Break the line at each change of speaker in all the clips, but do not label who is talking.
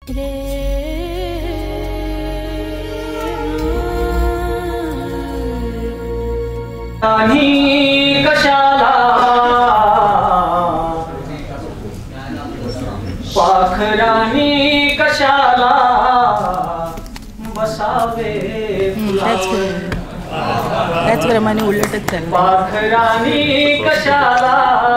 राणी कशाला पाखराणी कशाला बसावे
त्याचप्रमाणे उलटच चाललं.
पाखराणी कशाला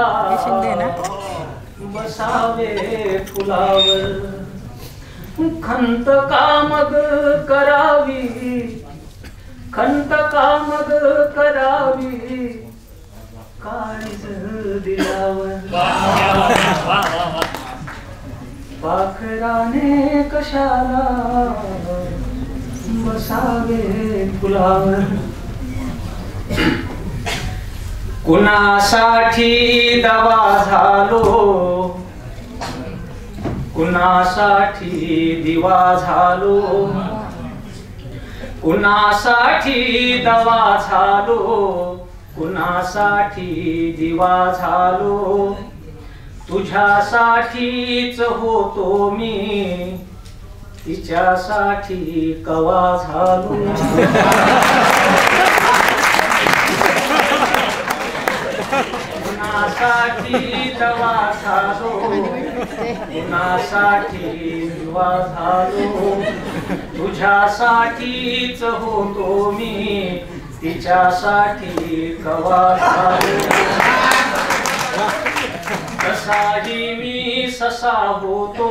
बसावे फुलावर खंत कामग करावी खंत कामग करावी काळीज दिलावर पाखराने कशाला बसावे फुलावर कुणासाठी दवा झालो कुणासाठी दिवा झालो कुणासाठी दवा झालो कुणासाठी दिवा झालो तुझ्यासाठीच होतो मी तिच्यासाठी कवा झालो कुणासाठी दवा झालो कुणासाठी दिवा झालो तुझ्यासाठीच होतो मी तिच्यासाठी कवा झालो कसाही मी ससा होतो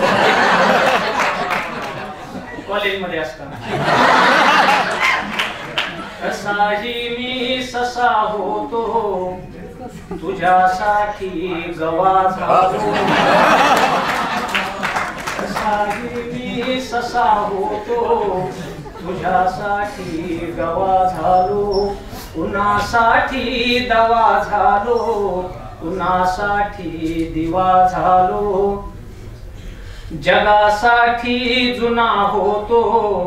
कॉलेजमध्ये असताना कसाही मी ससा होतो तुझ्यासाठी गवा झालो कसाही मी ससा होतो तुझ्यासाठी गवा झालो कुणासाठी दवा झालो कुणासाठी दिवा झालो जगासाठी जुना होतो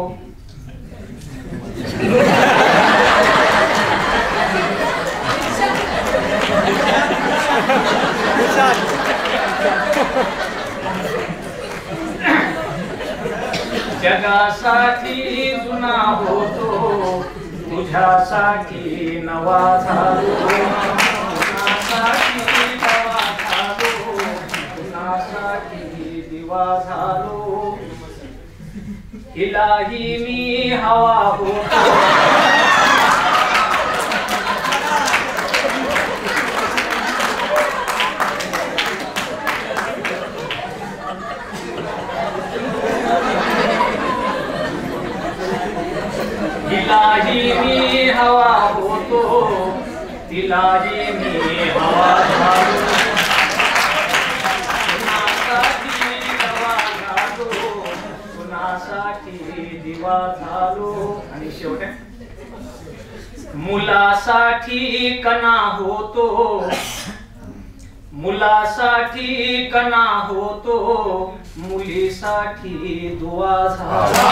जगासाठी जुना होतो तुझ्यासाठी नवा झालो कुणासाठी नवा झालो कुणासाठी दिवा झालो इलाही मी हवा होतो तिलाही मी हवा होतो तिलाही मी हवा झालो कुणासाठी दवा झालो कुणासाठी दिवा झालो आणि शेवटे मुलासाठी कणा होतो मुलासाठी कणा होतो मुलीसाठी दुआ झाला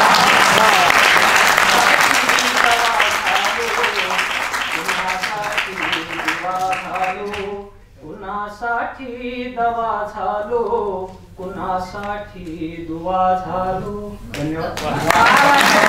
कुणासाठी दवा झालो कुणासाठी दुआ झालो धन्यवाद